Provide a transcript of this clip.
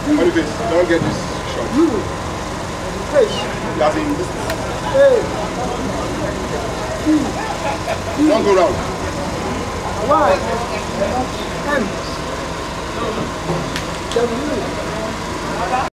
On the face. Don't get this shot. You. Face. That's in this. Hey. Don't go round. Y. M. W.